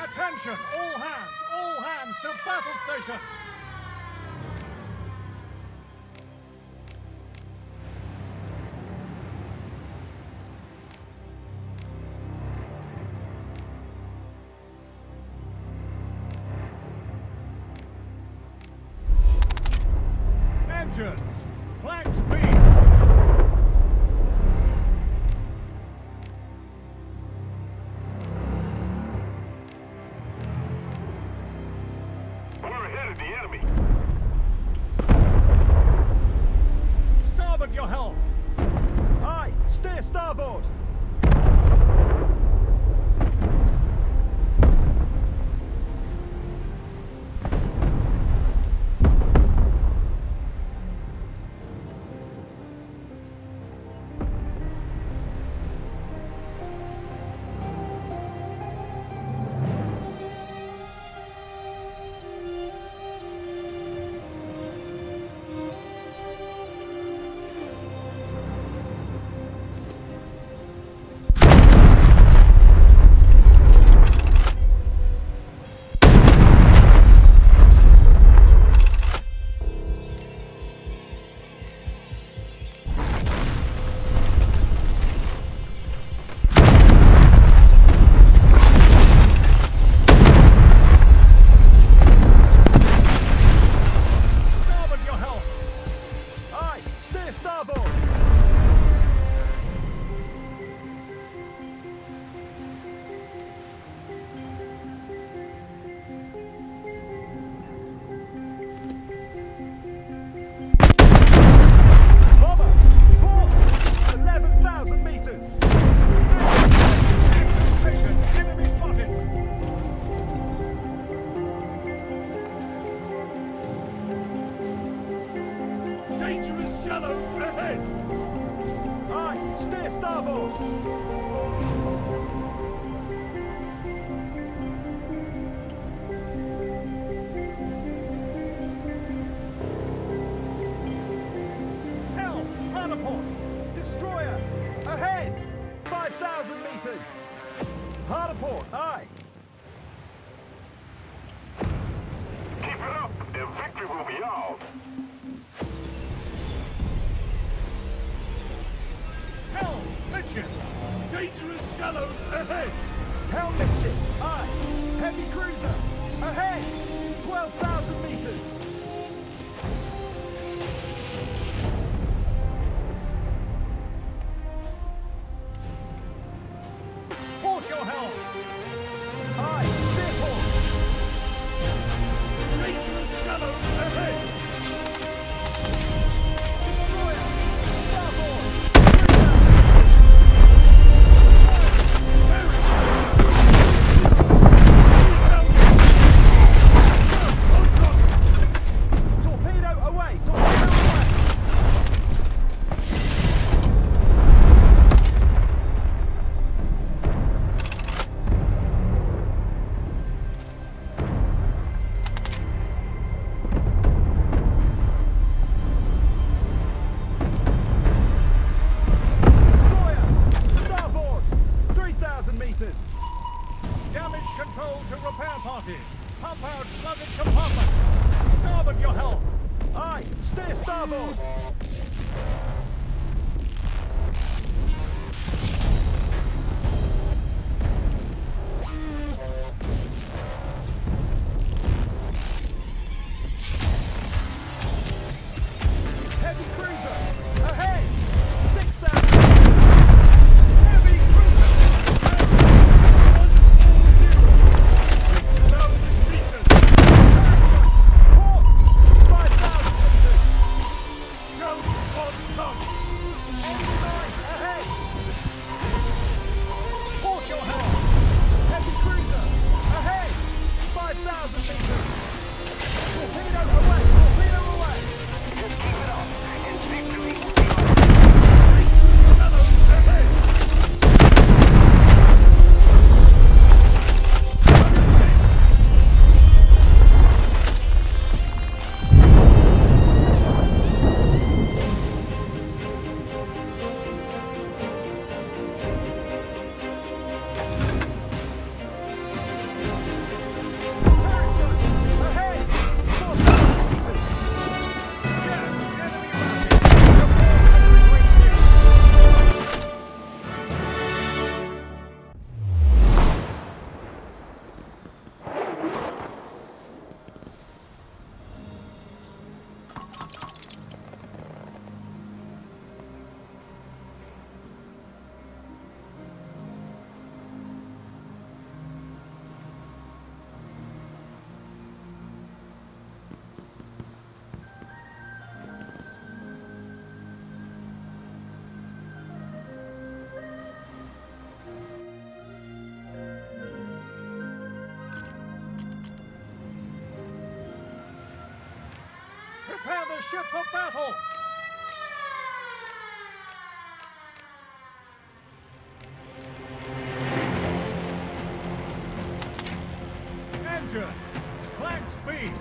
Attention, all hands to battle stations! Engines, flank speed! The enemy. Starboard your helm! Aye, steer starboard! Dangerous shallows ahead! Aye, steer starboard! Helm, hard port! Destroyer, ahead! 5,000 meters! Hard port, aye! Keep it up, and victory will be ours. Helm, Fletcher! Dangerous shallows ahead! Helm midship, aye! Heavy cruiser, ahead! 12,000 meters! Port your helm! Aye, steer port! Dangerous shallows ahead! Destroyer, starboard! Torpedo away! Torpedo away! Destroyer, starboard! 3,000 meters! Damage control to repair parties! Pump out flooded compartments! Starboard your helm! Aye, steer starboard! Heavy cruiser, ahead! 6,000! Heavy cruiser! 140! 6,000 meters! Port! 5,000 meters! Show on top! the ship for battle! Engines! Clank speed!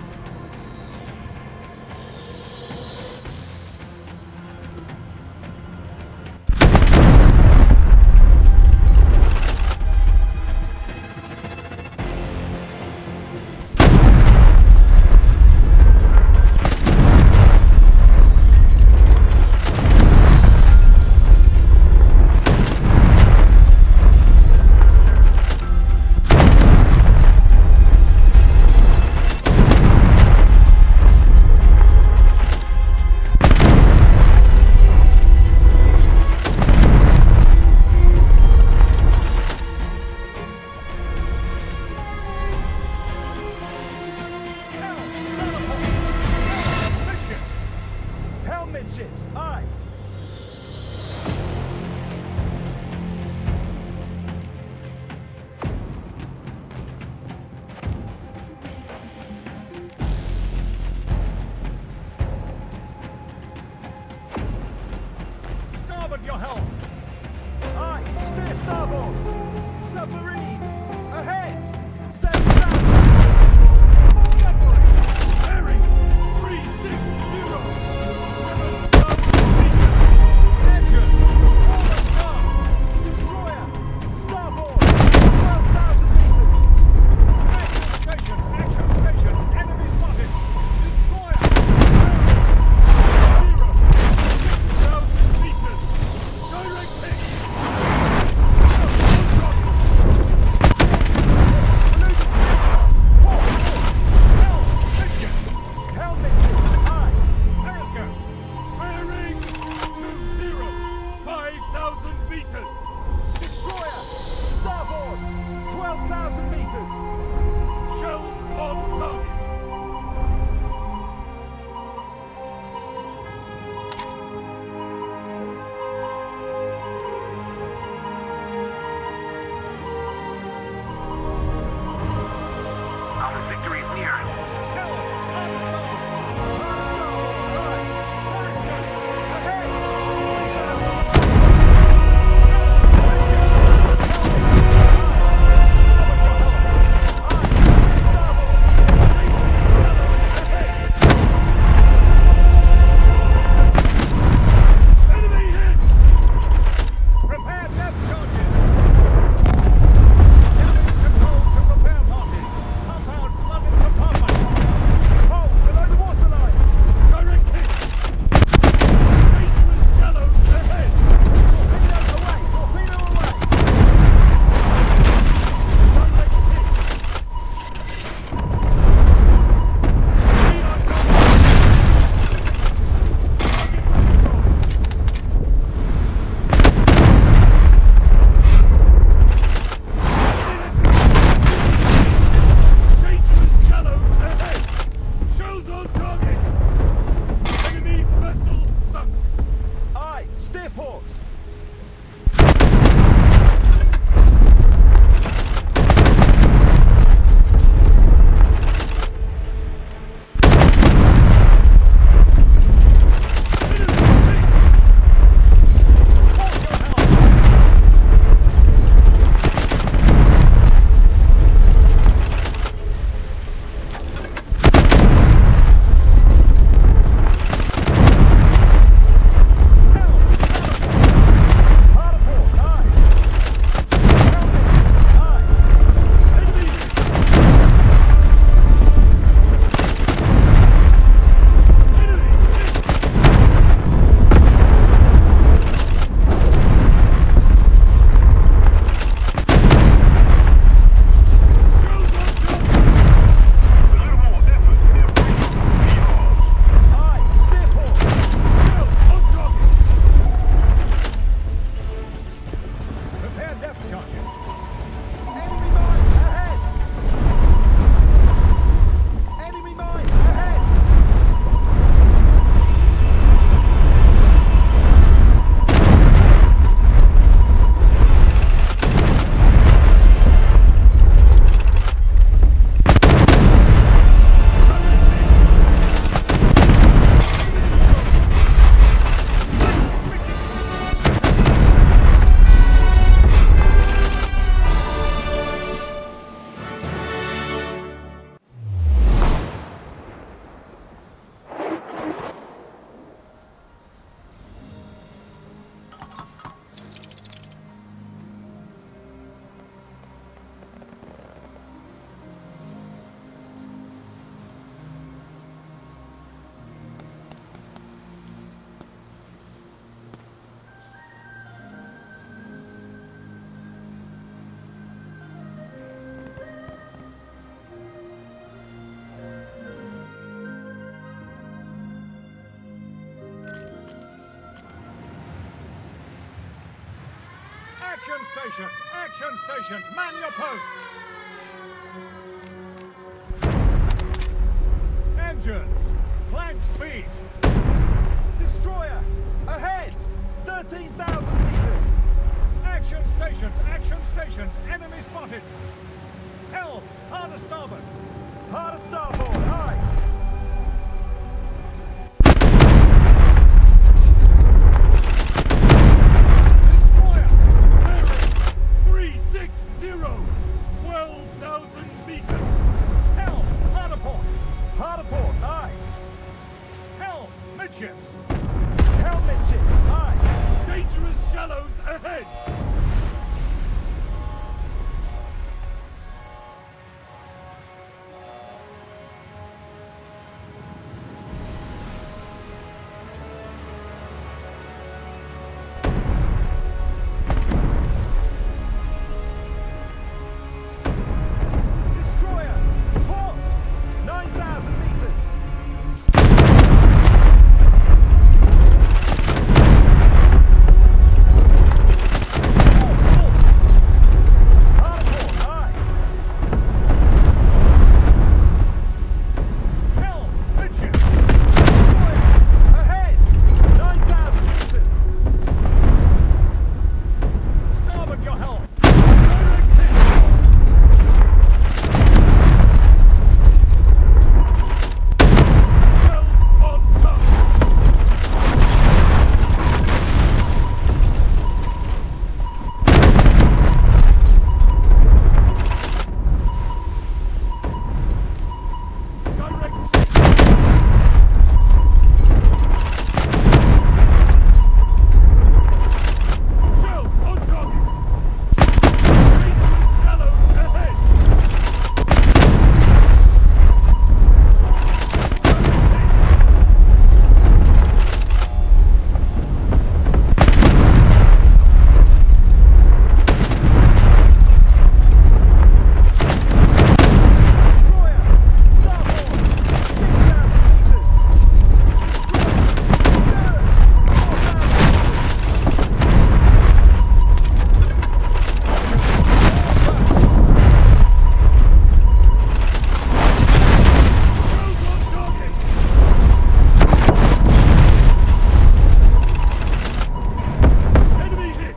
Midships, aye. Starboard your helm! Aye, steer starboard. Submarine, ahead. 7,000 meters. Submarine, bearing 360. 7,000 meters. Engine! Forward start! Destroyer, starboard. 12,000 meters. Station! Action! Station! Enemy spotted! Destroyer! 6,000 meters! Direct hit! Helm midships, aye. Periscope! Bearing 5,000 meters! Destroyer, starboard. 12,000 meters. Shells on target! Alpha victory is near. Helm! On starboard! Hard starboard, aye. Periscope, ahead. 2,000 meters. Aye, steer starboard. stations! Action stations! Man your posts! Engines! Flank speed! Destroyer! Ahead! 13,000 meters! Action stations! Action stations! Enemy spotted! Helm! Hard to starboard! Hard to starboard! Aye! Destroyer! Bearing 360! 12,000 meters! Helm! Hard to port! Hard to port! Aye! Helm! Midships! Helmetships! Aye! Dangerous shallows ahead! Destroyer! Port! 9,000 meters! Hard to port! Aye! Helm! Midships! Destroyer! Ahead! 9,000 meters! Starboard your helm! Direct hit! Shells on top! Direct hit! Shells on target! Dangerous shallows ahead! Direct hit! Destroyer! Starboard! 6,000 meters! Stern! 4,000 meters! Shells on target! Enemy hit!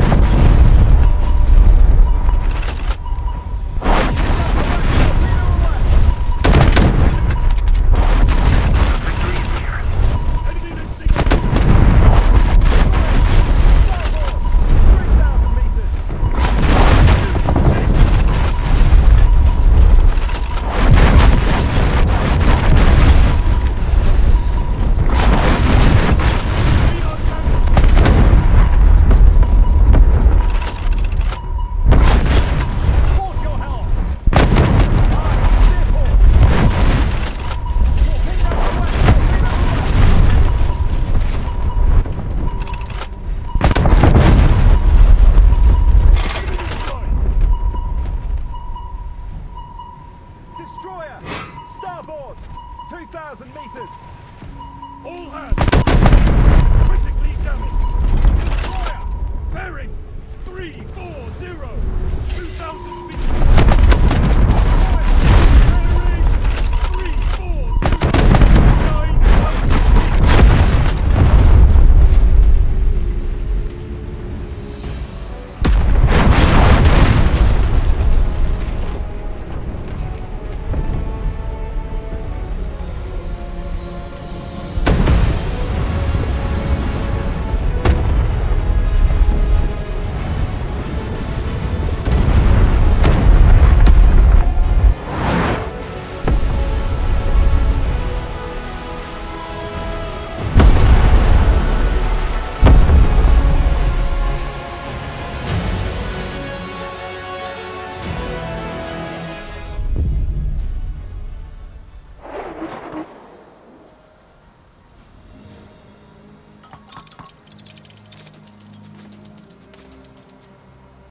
Enemy listing on Starboard! 3,000 meters! speed on target! Port your helm! Steer port! Torpedo away! Torpedo away! Enemy destroyed! Destroyer! Starboard! 2,000 meters! All hands! Critically damaged! Destroyer! Bearing 340! 2,000 meters!